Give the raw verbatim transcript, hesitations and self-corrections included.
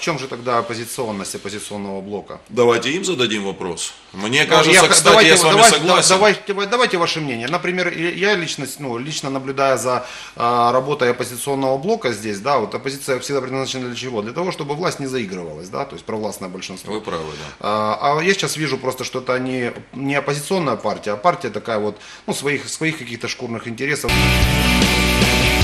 чем же тогда оппозиционность оппозиционного блока? Давайте им зададим вопрос. Мне Ну, кажется, я- кстати, давайте, я с вами давайте, согласен. Давайте, давайте ваше мнение. Например, я лично, ну, лично наблюдая за а, работой оппозиционного блока здесь, да, вот оппозиция всегда предназначена для чего? Для того, чтобы власть не заигрывалась, да, то есть провластное большинство. Вы правы, да. А, а я сейчас вижу просто, что это не, не оппозиционная партия, а партия такая вот, ну, своих, своих каких-то шкурных интересов.